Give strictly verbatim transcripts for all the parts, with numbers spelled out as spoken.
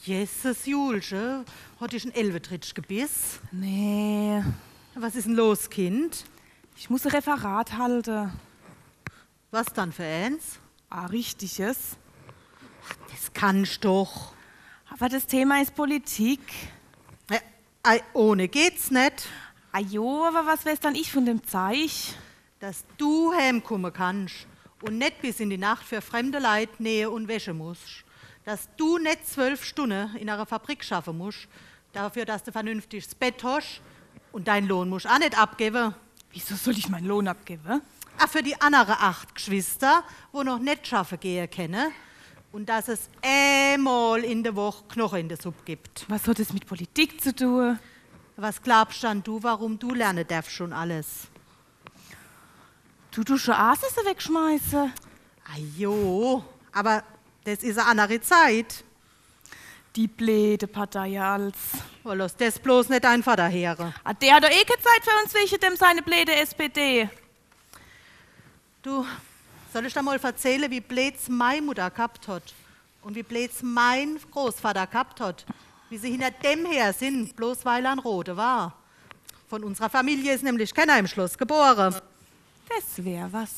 Jesus, Julche, hat dich ein Elvetritsch gebiss? Nee. Was ist denn los, Kind? Ich muss ein Referat halten. Was dann für eins? Ah, richtiges. Das kannst doch. Aber das Thema ist Politik. Ja, ei, ohne geht's nicht. Ah jo, aber was weiß dann ich von dem Zeich? Dass du heimkommen kannst und nicht bis in die Nacht für fremde Leute nähe und Wäsche musst. Dass du nicht zwölf Stunden in einer Fabrik schaffen musst, dafür, dass du vernünftig das Bett hast und deinen Lohn musst auch nicht abgeben. Wieso soll ich meinen Lohn abgeben? Auch für die anderen acht Geschwister, wo noch nicht schaffen gehen können. Und dass es einmal in der Woche Knochen in der Suppe gibt. Was hat das mit Politik zu tun? Was glaubst dann du, warum du lernen darfst schon alles? Du du schon Asis wegschmeißen? Ah jo, aber das ist eine andere Zeit. Die blöde Partei als. Oh, lass das bloß nicht einfach daher. Ah, der hat doch eh keine Zeit für uns wegen dem seine blöde S P D. Du, soll ich dir mal erzählen, wie blöd's meine Mutter gehabt hat und wie blöd's mein Großvater gehabt hat? Wie sie hinter dem her sind, bloß weil er ein Rote war. Von unserer Familie ist nämlich keiner im Schloss geboren. Das wär was.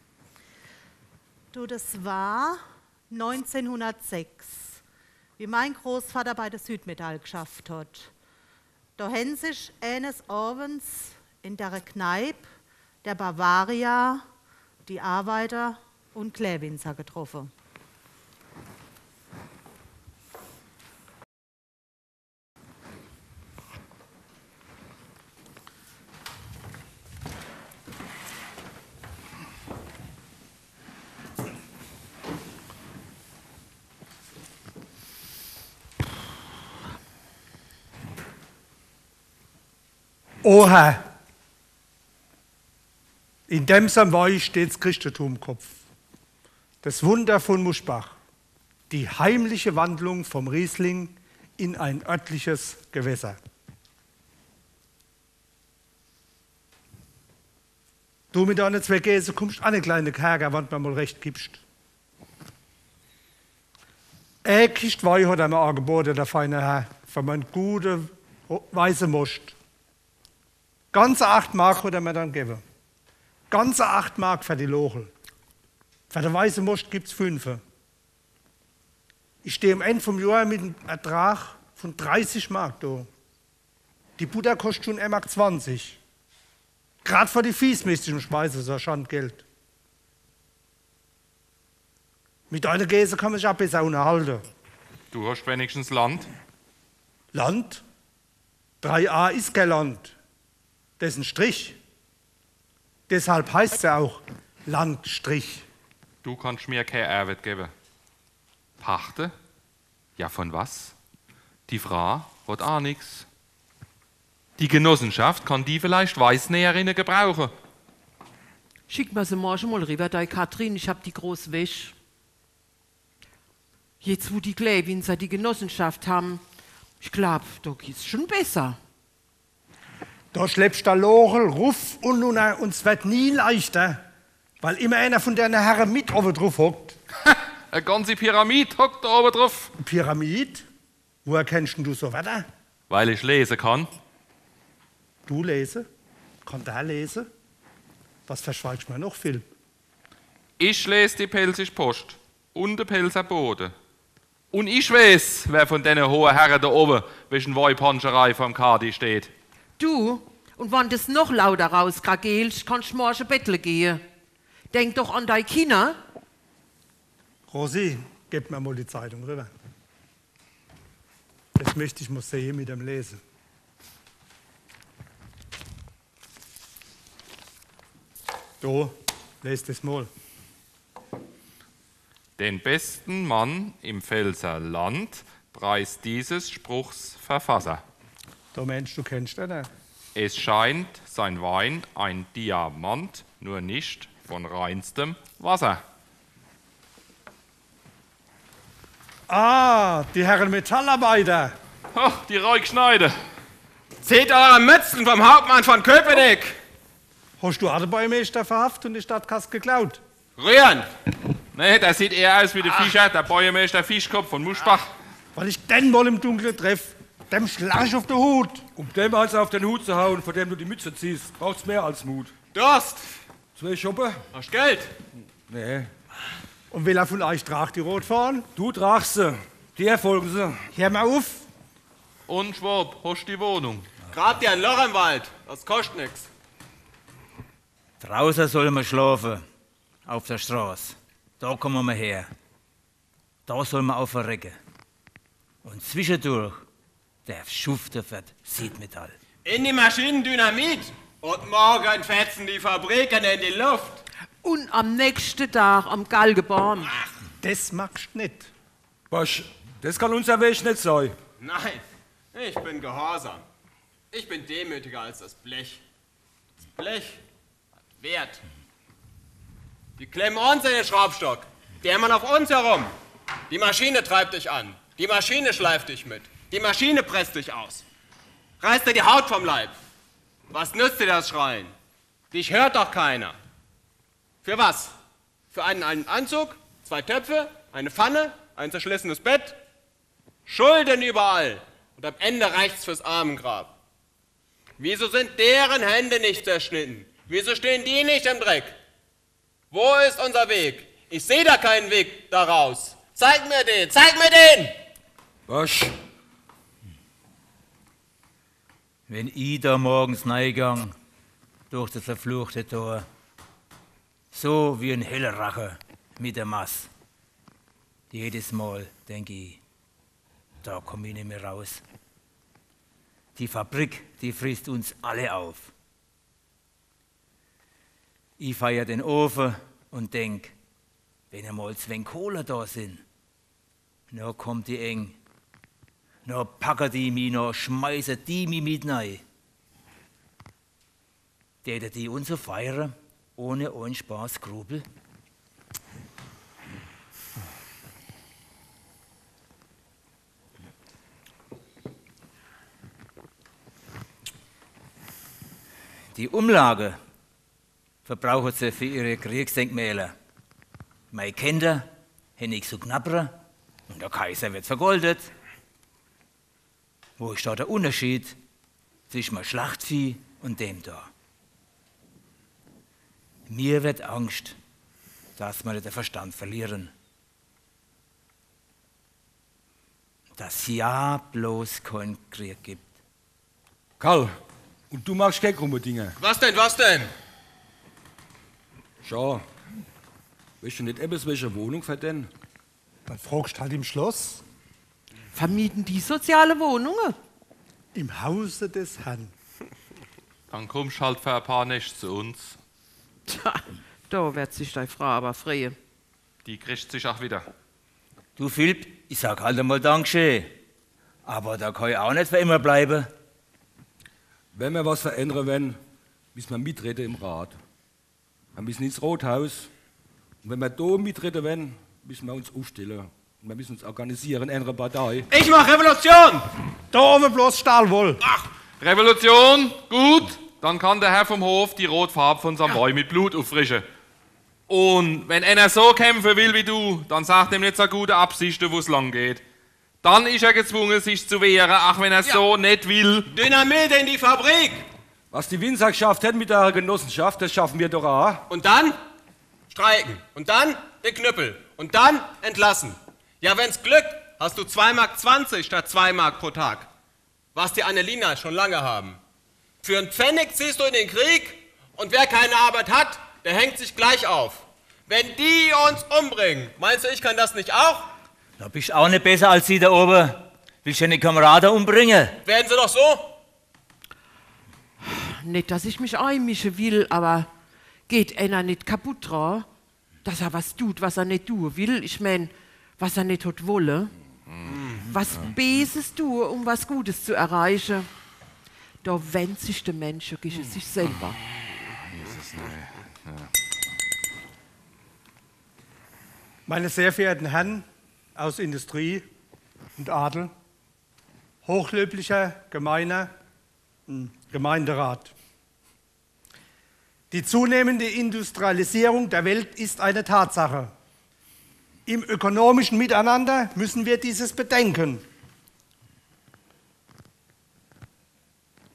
Du, das war neunzehnhundertsechs, wie mein Großvater bei der Südmetall geschafft hat. Da haben sich eines Abends in der Kneipe der Bavaria die Arbeiter und Kleinwinzer getroffen. Oha! In dem Samwai steht das Christentum im Kopf. Das Wunder von Muschbach. Die heimliche Wandlung vom Riesling in ein örtliches Gewässer. Du mit deinen zwei Gäse kommst an eine kleine Kerker, wenn du mir mal recht gibst. Eine Kiste Wein hat er mir angeboten, der feine Herr, für meinen guten weißen Most. Ganze acht Mark hat er mir dann gegeben. Ganze acht Mark für die Lochel. Für den weißen Most gibt es fünf. Ich stehe am Ende vom Jahr mit einem Ertrag von dreißig Mark da. Die Butter kostet schon ein Mark zwanzig. Gerade für die Fiesmäßigen Speise ist das Schandgeld. Mit einer Käse kann man sich auch besser unterhalten. Du hast wenigstens Land. Land? drei a ist kein Land. Das ist ein Strich. Deshalb heißt es ja auch Landstrich. Du kannst mir keine Arbeit geben. Pachte? Ja, von was? Die Frau hat auch nichts. Die Genossenschaft kann die vielleicht Weißnäherinnen gebrauchen. Schick mir sie morgen mal rüber, da Katrin, ich hab die groß Wäsche. Jetzt, wo die Kleinwinzer die Genossenschaft haben, ich glaub, da geht's schon besser. Da schleppst du Lochel, Ruff und nun, uns wird nie leichter, weil immer einer von deinen Herren mit oben drauf hockt. Eine ganze Pyramide hockt da oben drauf. Pyramid? Woher kennst du so weiter? Weil ich lesen kann. Du lesen? Kann der lesen? Was verschweigst du mir noch viel? Ich lese die Pelzische Post und den Pelzer Boden. Und ich weiß, wer von den hohen Herren da oben zwischen Weipanscherei vom Kadi steht. Du, und wenn das noch lauter rauskrakelst, kannst du morgen betteln gehen. Denk doch an deine Kinder. Rosi, gib mir mal die Zeitung rüber. Das möchte ich mal sehen mit dem Lesen. Du, lest das mal. Den besten Mann im Pfälzer Land preist dieses Spruchs Verfasser. Der Mensch, du kennst den nicht. Es scheint sein Wein ein Diamant, nur nicht von reinstem Wasser. Ah, die Herren Metallarbeiter. Oh, die Reukschneide. Seht eure Mützen vom Hauptmann von Köpenick. Hast du Adebäumeister verhaftet und die Stadtkasse geklaut? Rühren! Nee, der sieht eher aus wie der Fischer, der Bäuermeister Fischkopf von Muschbach. Weil ich den mal im Dunkeln treffe, dem schlag ich auf den Hut. Um dem eins auf den Hut zu hauen, von dem du die Mütze ziehst, braucht's mehr als Mut. Durst! Zwei Schuppe? Hast du Geld? Nee. Und wer von euch tragt die Rotfahren? Du tragst sie. Dir folgen sie. Hör mal auf. Und Schwab, hast die Wohnung? Grab dir ein Loch im Wald. Das kostet nix. Draußen soll man schlafen. Auf der Straße. Da kommen wir her. Da soll man aufverrecken. Und zwischendurch darf schuften für Siedmetall. In die Maschinen Dynamit. Und morgen fetzen die Fabriken in die Luft. Und am nächsten Tag am Galgenbaum. Das magst du nicht. Bosch, das kann unser Weg nicht sein. Nein, ich bin gehorsam. Ich bin demütiger als das Blech. Das Blech hat Wert. Die klemmen uns in den Schraubstock. Die hämmern auf uns herum. Die Maschine treibt dich an. Die Maschine schleift dich mit. Die Maschine presst dich aus. Reißt dir die Haut vom Leib. Was nützt dir das Schreien? Dich hört doch keiner. Für was? Für einen, einen Anzug, zwei Töpfe, eine Pfanne, ein zerschlissenes Bett? Schulden überall. Und am Ende reicht's fürs Armengrab. Wieso sind deren Hände nicht zerschnitten? Wieso stehen die nicht im Dreck? Wo ist unser Weg? Ich sehe da keinen Weg daraus. Zeig mir den, zeig mir den! Bosch, Wenn ich da morgens reingang, durch das verfluchte Tor, so wie ein Hellrache mit der Mass, jedes Mal denke ich, da komme ich nicht mehr raus. Die Fabrik, die frisst uns alle auf. Ich feier den Ofen und denk, wenn einmal zwei Kohle da sind, noch kommt die eng. Noch packen die mich, noch schmeißen die mich mit rein. Täten die uns so feiern, ohne einen Spaß Grubel? Die Umlage verbrauchen sie für ihre Kriegsdenkmäler. Meine Kinder haben nichts zu knabbern und der Kaiser wird vergoldet. Wo ist da der Unterschied zwischen einem Schlachtvieh und dem da? Mir wird Angst, dass wir den Verstand verlieren. Dass ja bloß keinen Krieg gibt. Karl, und du machst keine krumme Dinge. Was denn, was denn? Schau, weißt du nicht etwas, welche Wohnung für den? Dann fragst halt im Schloss, Vermieten die soziale Wohnungen? im Hause des Herrn. Dann kommst halt für ein paar Nächte zu uns. Tja, da wird sich deine Frau aber freuen. Die kriegt sich auch wieder. Du Philipp, ich sag halt einmal Dankeschön. Aber da kann ich auch nicht für immer bleiben. Wenn wir was verändern wollen, müssen wir mitreden im Rat. Wir müssen ins Rathaus. Und wenn wir da mitreden wollen, müssen wir uns aufstellen. Und wir müssen uns organisieren, eine andere Partei. Ich mach Revolution! Da oben bloß Stahlwoll. Revolution, gut. Dann kann der Herr vom Hof die Rotfarbe von seinem Wein mit Blut auffrischen. Und wenn einer so kämpfen will wie du, dann sagt ihm nicht so gute Absichten, wo es lang geht. Dann ist er gezwungen, sich zu wehren, auch wenn er so nicht will. Dynamit in die Fabrik! Was die Winzer geschafft hätten mit der Genossenschaft, das schaffen wir doch auch. Und dann streiken. Und dann den Knüppel. Und dann entlassen. Ja, wenn's glückt, hast du zwei Mark zwanzig statt zwei Mark pro Tag. Was die Annelina schon lange haben. Für einen Pfennig ziehst du in den Krieg und wer keine Arbeit hat, der hängt sich gleich auf. Wenn die uns umbringen, meinst du, ich kann das nicht auch? Da bist du auch nicht besser als sie da oben. Willst du deine Kameraden umbringen? Werden sie doch so? Nicht, dass ich mich einmischen will, aber geht einer nicht kaputt dran, dass er was tut, was er nicht tun will? Ich mein, was er nicht hat wolle. Was Beses tun, um was Gutes zu erreichen? Da wendet sich der Mensch gegen sich selber. Meine sehr verehrten Herren aus Industrie und Adel, hochlöblicher Gemeiner, Gemeinderat. Die zunehmende Industrialisierung der Welt ist eine Tatsache. Im ökonomischen Miteinander müssen wir dieses bedenken.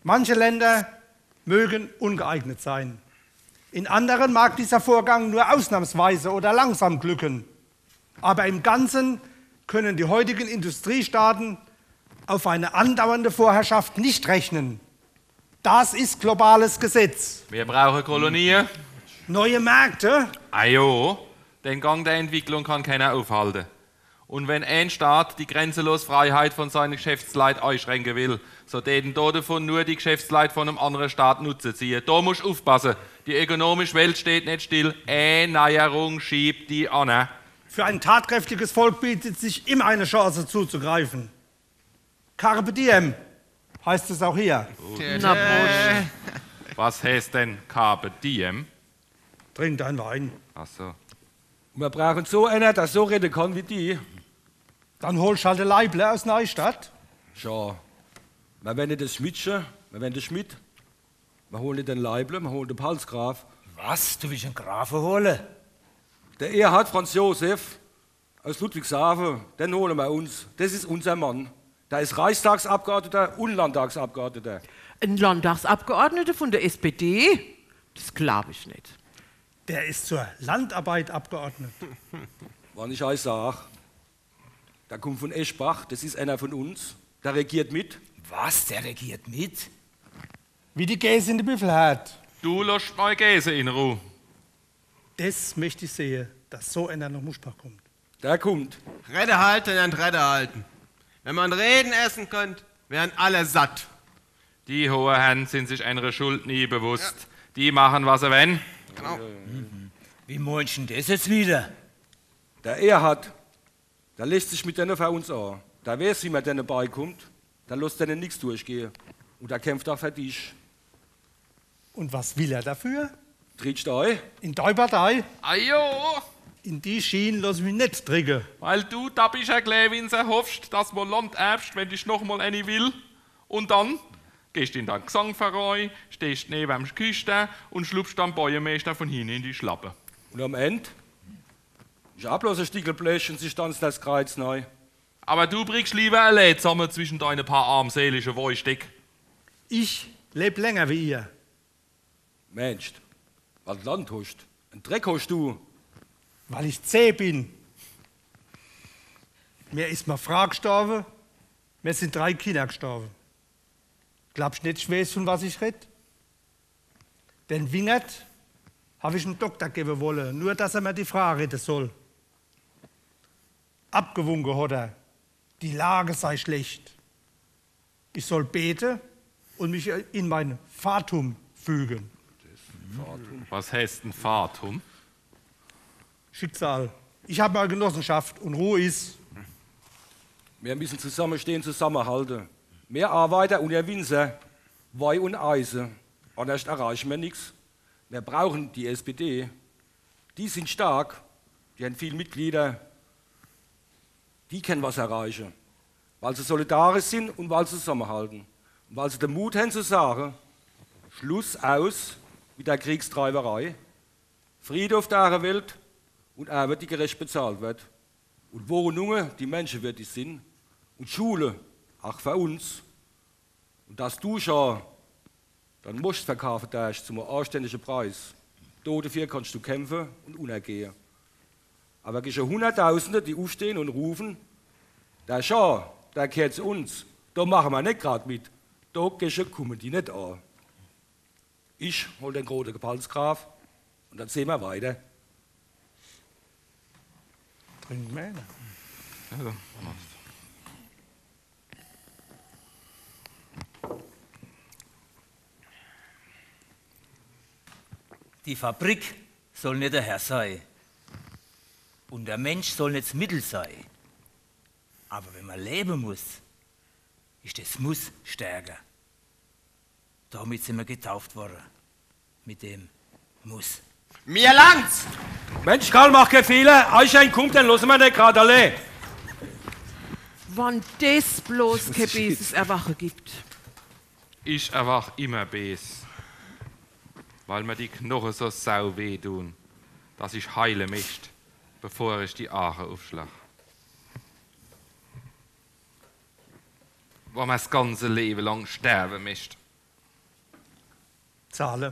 Manche Länder mögen ungeeignet sein. In anderen mag dieser Vorgang nur ausnahmsweise oder langsam glücken. Aber im Ganzen können die heutigen Industriestaaten auf eine andauernde Vorherrschaft nicht rechnen. Das ist globales Gesetz. Wir brauchen Kolonien. Neue Märkte? Ajo, den Gang der Entwicklung kann keiner aufhalten. Und wenn ein Staat die grenzenlose Freiheit von seinen Geschäftsleuten einschränken will, so täten davon nur die Geschäftsleute von einem anderen Staat Nutzen ziehen. Da musst du aufpassen. Die ökonomische Welt steht nicht still. Erneuerung schiebt die an. Für ein tatkräftiges Volk bietet sich immer eine Chance zuzugreifen. Carpe diem heißt es auch hier. Na, Prost. Was heißt denn Carpe diem? Trink deinen Wein. Ach so. Wir brauchen so einen, der so reden kann wie die. Dann holst du halt ein Leible aus Neustadt. Schau. Wir wollen nicht das Schmidtchen, wir wollen den Schmidt. Wir holen nicht den Leible, wir holen den Palsgraf. Was? Du willst einen Grafen holen? Der Erhard Franz Josef aus Ludwigshafen, den holen wir uns. Das ist unser Mann. Der ist Reichstagsabgeordneter und Landtagsabgeordneter. Ein Landtagsabgeordneter von der S P D? Das glaube ich nicht. Der ist zur Landarbeit abgeordnet. Wann ich euch sage, der kommt von Eschbach, das ist einer von uns, der regiert mit. Was? Der regiert mit? Wie die Gäse in der Büffelherd. Du lässt mal Gäse in Ruhe. Das möchte ich sehen, dass so einer nach Muschbach kommt. Der kommt. Rede halten und Rede halten. Wenn man Reden essen könnte, wären alle satt. Die hohen Herren sind sich einer Schuld nie bewusst. Ja. Die machen, was sie wollen. Genau. Wie meinst du denn das jetzt wieder? Der Erhard, der lässt sich mit denen für uns an. Der weiß, wie man denen beikommt. Der lässt denen nichts durchgehen. Und der kämpft auch für dich. Und was will er dafür? Trittst du ein? In deine Partei? Ajo! In die Schienen lass ich mich nicht drücken. Weil du da bist ein Gläwinser, hoffst, dass man Land erbst, wenn dich noch mal eine will. Und dann gehst du in den Gesangverein, stehst neben dem Küster und schlupfst am Bäuermeister von hinten in die Schlappe. Und am Ende ist auch bloß ein Stückel Blech und sie stanzt das Kreuz neu. Aber du bringst lieber ein Lied zusammen zwischen deinen paar armseligen Wollsteck. Ich lebe länger wie ihr. Mensch, was Land hast, ein Dreck hast du. Weil ich zäh bin. Mir ist mal Frau gestorben, mir sind drei Kinder gestorben. Glaubst du nicht, ich weiß, von was ich rede? Den Wingert habe ich einem Doktor geben wollen, nur dass er mir die Frage reden soll. Abgewunken hat er, die Lage sei schlecht. Ich soll beten und mich in mein Fatum fügen. Was heißt ein Fatum? Schicksal. Ich habe mal Genossenschaft und Ruhe ist. Wir müssen zusammenstehen, zusammenhalten. Mehr Arbeiter und ihr Winzer, Weih und Eisen. Anders erreichen wir nichts. Wir brauchen die S P D. Die sind stark, die haben viele Mitglieder. Die können was erreichen. Weil sie solidarisch sind und weil sie zusammenhalten. Und weil sie den Mut haben zu sagen, Schluss aus mit der Kriegstreiberei. Friede auf der Welt und Arbeit, die gerecht bezahlt wird. Und Wohnungen, die menschenwürdig sind. Und Schule, auch für uns. Und das du schon, dann musst du verkaufen darfst zum anständigen Preis. Dafür kannst du kämpfen und unergehen. Aber es gibt Hunderttausende, die aufstehen und rufen, der Schah, der gehört zu uns. Da machen wir nicht gerade mit. Da kommen die nicht an. Ich hol den großen Palsgraf und dann sehen wir weiter. Trinkt mehr. Also, Die Fabrik soll nicht der Herr sein. Und der Mensch soll nicht das Mittel sein. Aber wenn man leben muss, ist das Muss stärker. Damit sind wir getauft worden. Mit dem Muss. Mir langt's! Mensch, Karl, mach keine Fehler. Eichstein kommt, dann lassen wir nicht gerade alle. Wann das bloß kein böses Erwachen gibt. ich erwach immer bes, weil mir die Knochen so sau weh tun, dass ich heile möchte, bevor ich die Ache aufschlag. Wo man das ganze Leben lang sterben möchte. zahlen.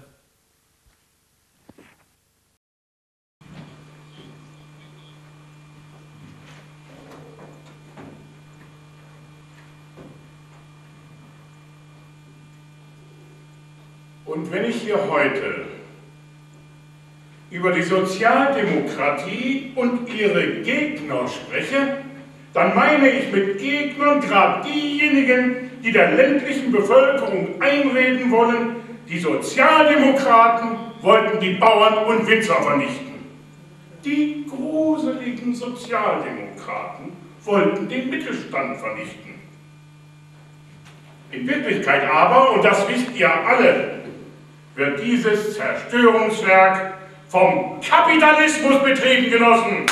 Und wenn ich hier heute über die Sozialdemokratie und ihre Gegner spreche, dann meine ich mit Gegnern gerade diejenigen, die der ländlichen Bevölkerung einreden wollen, die Sozialdemokraten wollten die Bauern und Winzer vernichten. Die gruseligen Sozialdemokraten wollten den Mittelstand vernichten. In Wirklichkeit aber, und das wisst ihr alle, wird dieses Zerstörungswerk vom Kapitalismus betrieben, Genossen.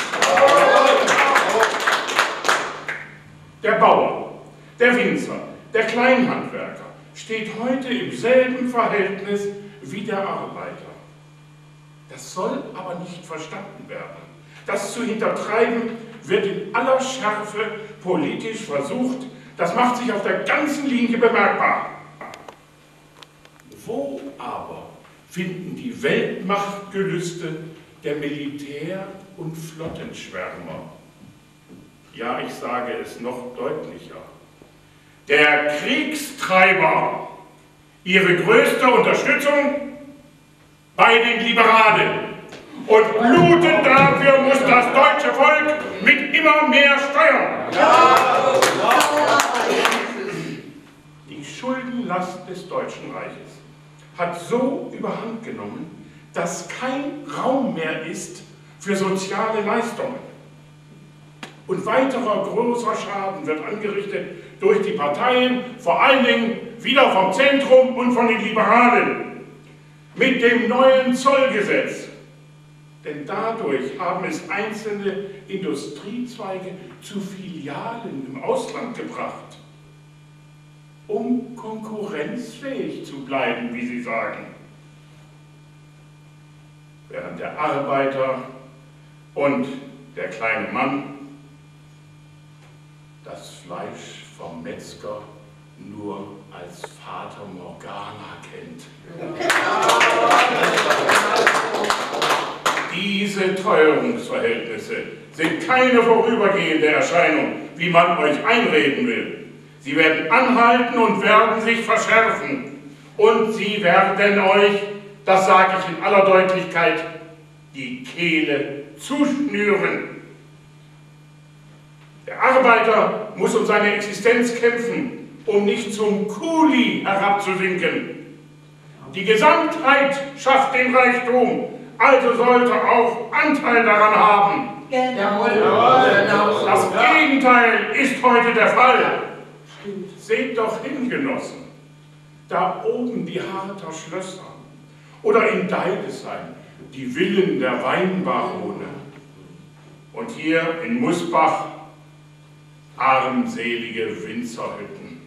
Der Bauer, der Winzer, der Kleinhandwerker steht heute im selben Verhältnis wie der Arbeiter. Das soll aber nicht verstanden werden. Das zu hintertreiben wird in aller Schärfe politisch versucht. Das macht sich auf der ganzen Linie bemerkbar. Wo aber finden die Weltmachtgelüste der Militär- und Flottenschwärmer? Ja, ich sage es noch deutlicher. Der Kriegstreiber, ihre größte Unterstützung bei den Liberalen. Und bluten dafür muss das deutsche Volk mit immer mehr Steuern. Ja. Die Schuldenlast des Deutschen Reiches hat so überhand genommen, dass kein Raum mehr ist für soziale Leistungen. Und weiterer großer Schaden wird angerichtet durch die Parteien, vor allen Dingen wieder vom Zentrum und von den Liberalen, mit dem neuen Zollgesetz. Denn dadurch haben es einzelne Industriezweige zu Filialen im Ausland gebracht, um konkurrenzfähig zu bleiben, wie Sie sagen. Während der Arbeiter und der kleine Mann das Fleisch vom Metzger nur als Fata Morgana kennt. Diese Teuerungsverhältnisse sind keine vorübergehende Erscheinung, wie man euch einreden will. Sie werden anhalten und werden sich verschärfen. Und sie werden euch, das sage ich in aller Deutlichkeit, die Kehle zuschnüren. Der Arbeiter muss um seine Existenz kämpfen, um nicht zum Kuli herabzusinken. Die Gesamtheit schafft den Reichtum, also sollte auch Anteil daran haben. Genau. Das Gegenteil ist heute der Fall. Seht doch hin, Genossen, da oben die Harter Schlösser oder in Deidesheim die Villen der Weinbarone und hier in Musbach armselige Winzerhütten.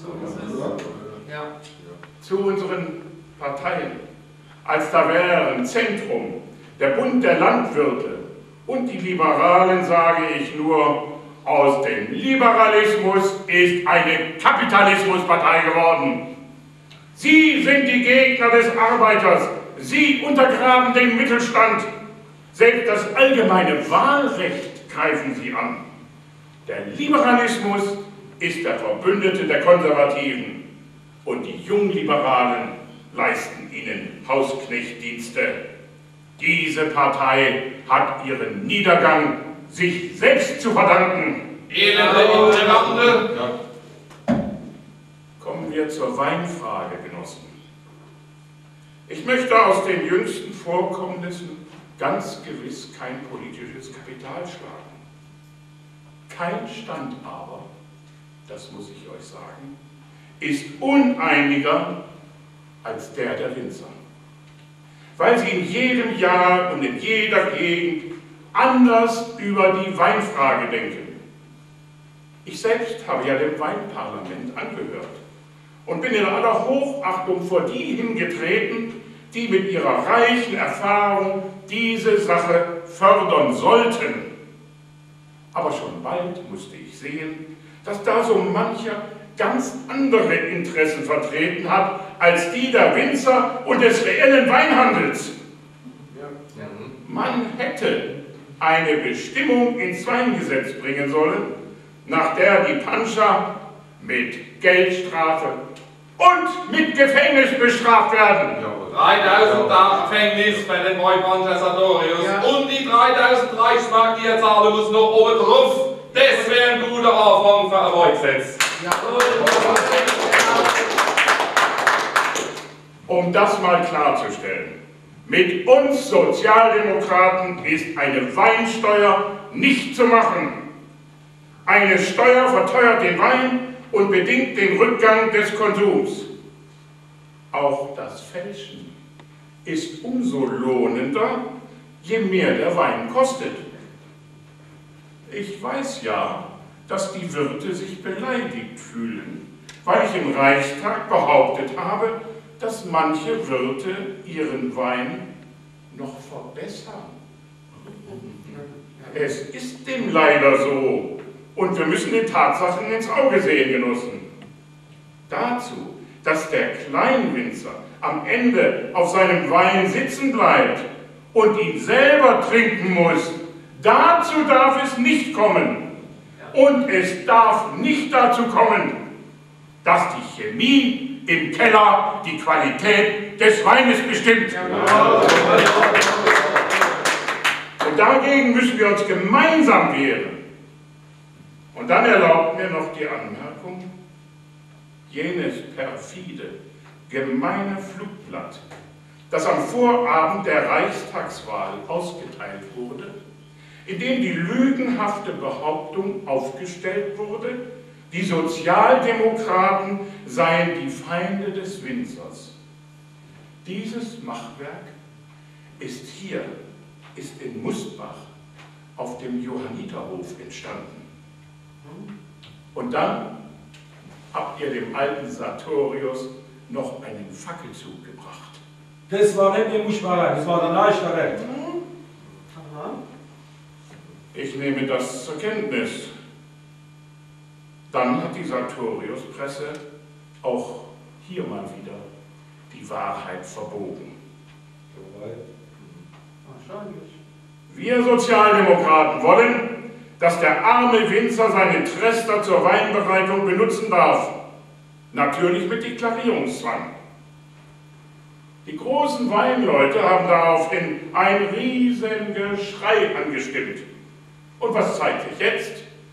Zu unseren Parteien, als da wären Zentrum, der Bund der Landwirte und die Liberalen, sage ich nur, aus dem Liberalismus ist eine Kapitalismuspartei geworden. Sie sind die Gegner des Arbeiters, Sie untergraben den Mittelstand, selbst das allgemeine Wahlrecht greifen Sie an. Der Liberalismus ist der Verbündete der Konservativen und die Jungliberalen leisten ihnen Hausknechtdienste. Diese Partei hat ihren Niedergang sich selbst zu verdanken. Elende Ignorante! Kommen wir zur Weinfrage, Genossen. Ich möchte aus den jüngsten Vorkommnissen ganz gewiss kein politisches Kapital schlagen. Kein Stand aber, das muss ich euch sagen, ist uneiniger als der der Winzer. Weil sie in jedem Jahr und in jeder Gegend anders über die Weinfrage denken. Ich selbst habe ja dem Weinparlament angehört und bin in aller Hochachtung vor die hingetreten, die mit ihrer reichen Erfahrung diese Sache fördern sollten. Aber schon bald musste ich sehen, dass da so mancher ganz andere Interessen vertreten hat als die der Winzer und des reellen Weinhandels. Man hätte eine Bestimmung ins Weingesetz bringen sollen, nach der die Panscher mit Geldstrafe und mit Gefängnis bestraft werden. dreitausend Tage Gefängnis bei den Weinpanscher Sartorius ja. Und die dreitausend Reichsmark, die er zahlen muss, noch oben drauf. Das wäre ein guter Anfang für ein Weingesetz. Ja. Um das mal klarzustellen, mit uns Sozialdemokraten ist eine Weinsteuer nicht zu machen. Eine Steuer verteuert den Wein und bedingt den Rückgang des Konsums. Auch das Fälschen ist umso lohnender, je mehr der Wein kostet. Ich weiß ja, dass die Wirte sich beleidigt fühlen, weil ich im Reichstag behauptet habe, dass manche Wirte ihren Wein noch verbessern. Es ist dem leider so und wir müssen den Tatsachen ins Auge sehen, Genossen. Dazu, dass der Kleinwinzer am Ende auf seinem Wein sitzen bleibt und ihn selber trinken muss, dazu darf es nicht kommen. Und es darf nicht dazu kommen, dass die Chemie im Keller die Qualität des Weines bestimmt. Und dagegen müssen wir uns gemeinsam wehren. Und dann erlaubt mir noch die Anmerkung, jenes perfide, gemeine Flugblatt, das am Vorabend der Reichstagswahl ausgeteilt wurde, in dem die lügenhafte Behauptung aufgestellt wurde, die Sozialdemokraten seien die Feinde des Winzers. Dieses Machwerk ist hier, ist in Musbach auf dem Johanniterhof entstanden. Und dann habt ihr dem alten Sartorius noch einen Fackelzug gebracht. Das war nicht der Muschwarer, das war der Leichtere. Ich nehme das zur Kenntnis. Dann hat die Sartorius-Presse auch hier mal wieder die Wahrheit verbogen. Wir Sozialdemokraten wollen, dass der arme Winzer seinen Trester zur Weinbereitung benutzen darf. Natürlich mit Deklarierungszwang. Die großen Weinleute haben daraufhin ein riesen Geschrei angestimmt. Und was zeigt sich jetzt?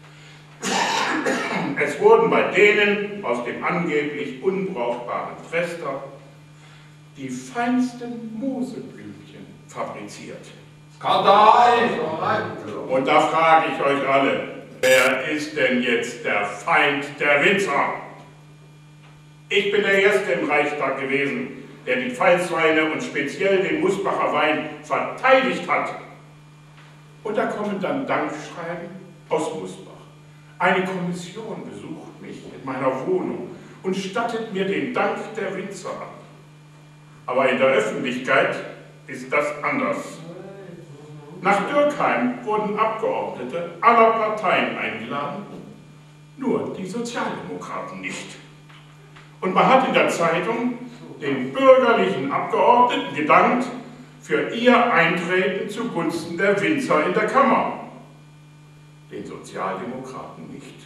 Es wurden bei denen aus dem angeblich unbrauchbaren Trester die feinsten Moseblümchen fabriziert. Skandal! Und da frage ich euch alle, wer ist denn jetzt der Feind der Winzer? Ich bin der Erste im Reichstag gewesen, der die Pfalzweine und speziell den Musbacher Wein verteidigt hat. Und da kommen dann Dankschreiben aus Musbach. Eine Kommission besucht mich in meiner Wohnung und stattet mir den Dank der Winzer ab. Aber in der Öffentlichkeit ist das anders. Nach Dürkheim wurden Abgeordnete aller Parteien eingeladen, nur die Sozialdemokraten nicht. Und man hat in der Zeitung den bürgerlichen Abgeordneten gedankt für ihr Eintreten zugunsten der Winzer in der Kammer. Den Sozialdemokraten nicht.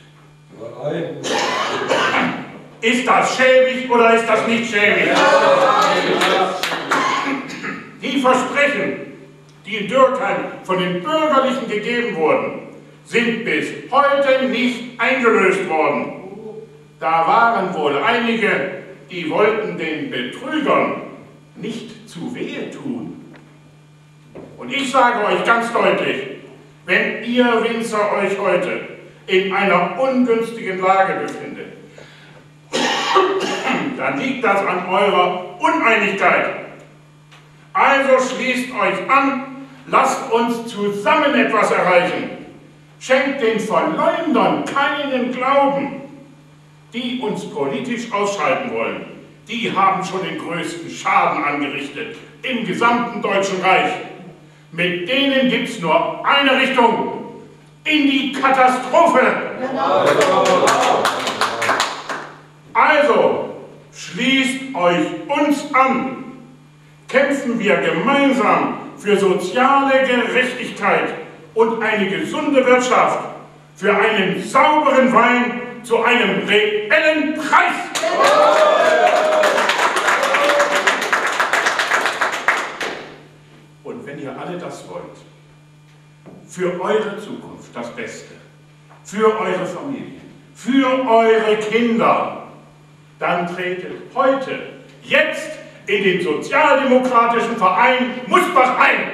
Ist das schäbig oder ist das nicht schäbig? Die Versprechen, die in Dürkheim von den Bürgerlichen gegeben wurden, sind bis heute nicht eingelöst worden. Da waren wohl einige, die wollten den Betrügern nicht zu wehe tun. Und ich sage euch ganz deutlich, wenn ihr Winzer euch heute in einer ungünstigen Lage befindet, dann liegt das an eurer Uneinigkeit. Also schließt euch an, lasst uns zusammen etwas erreichen. Schenkt den Verleumdern keinen Glauben. Die uns politisch ausschalten wollen, die haben schon den größten Schaden angerichtet im gesamten Deutschen Reich. Mit denen gibt es nur eine Richtung, in die Katastrophe. Also, schließt euch uns an. Kämpfen wir gemeinsam für soziale Gerechtigkeit und eine gesunde Wirtschaft, für einen sauberen Wein zu einem reellen Preis. Und wenn ihr alle das wollt, für eure Zukunft das Beste, für eure Familien, für eure Kinder, dann tretet heute, jetzt in den sozialdemokratischen Verein Musbach ein.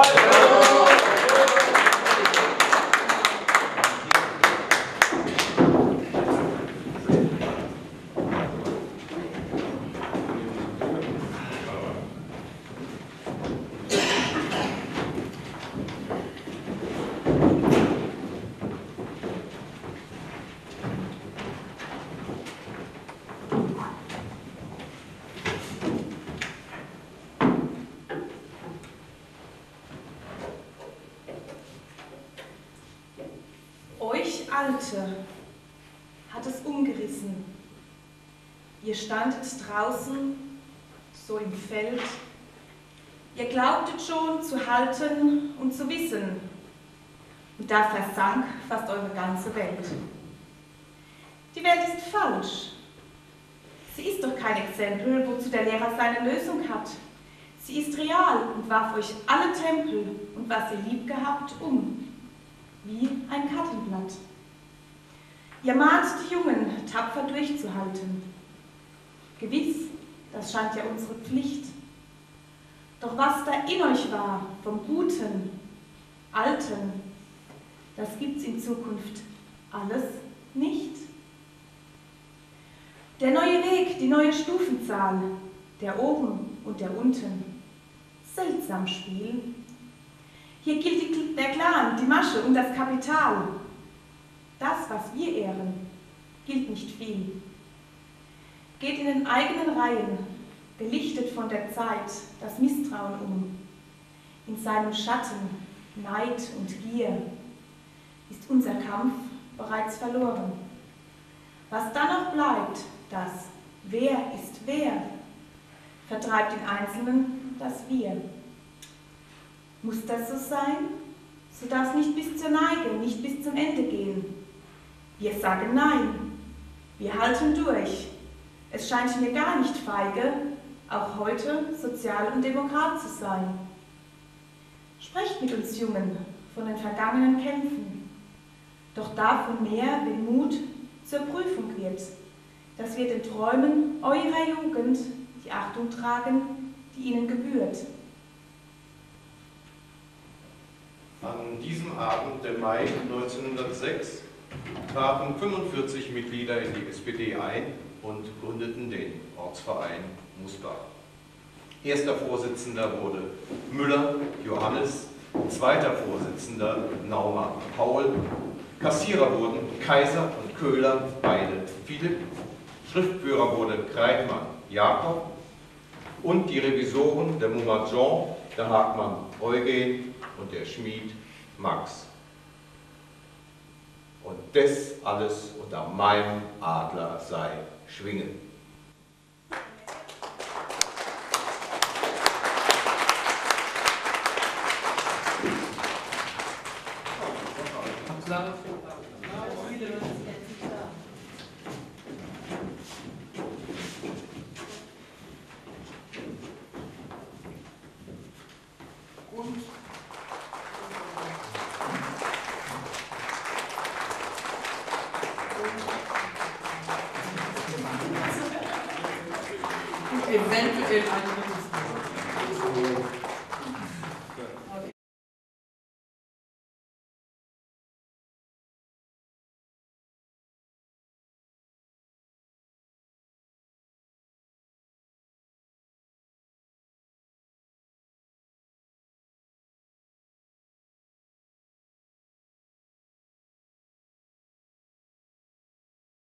Alte hat es umgerissen. Ihr standet draußen, so im Feld. Ihr glaubtet schon zu halten und zu wissen. Und da versank fast eure ganze Welt. Die Welt ist falsch. Sie ist doch kein Exempel, wozu der Lehrer seine Lösung hat. Sie ist real und warf euch alle Tempel und was ihr lieb gehabt um, wie ein Kartenblatt. Ihr mahnt die Jungen, tapfer durchzuhalten. Gewiss, das scheint ja unsere Pflicht. Doch was da in euch war, vom Guten, Alten, das gibt's in Zukunft alles nicht. Der neue Weg, die neue Stufenzahl, der oben und der unten. Seltsam Spiel. Hier gilt die, der Clan, die Masche und das Kapital. Das, was wir ehren, gilt nicht viel. Geht in den eigenen Reihen, belichtet von der Zeit, das Misstrauen um. In seinem Schatten, Neid und Gier, ist unser Kampf bereits verloren. Was dann noch bleibt, das Wer ist wer, vertreibt den Einzelnen das Wir. Muss das so sein? So darf es nicht bis zur Neige, nicht bis zum Ende gehen. Wir sagen Nein. Wir halten durch. Es scheint mir gar nicht feige, auch heute Sozial- und Demokrat zu sein. Sprecht mit uns Jungen von den vergangenen Kämpfen. Doch davon mehr, wenn Mut zur Prüfung wird, dass wir den Träumen eurer Jugend die Achtung tragen, die ihnen gebührt. An diesem Abend im Mai neunzehnhundertsechs traten fünfundvierzig Mitglieder in die S P D ein und gründeten den Ortsverein Musbach. Erster Vorsitzender wurde Müller Johannes, zweiter Vorsitzender Naumann Paul, Kassierer wurden Kaiser und Köhler, beide Philipp, Schriftführer wurde Kreitmann Jakob und die Revisoren der Mumma Jean, der Hagmann Eugen und der Schmied Max. Und das alles unter meinem Adler sei schwingen. Eventuell eine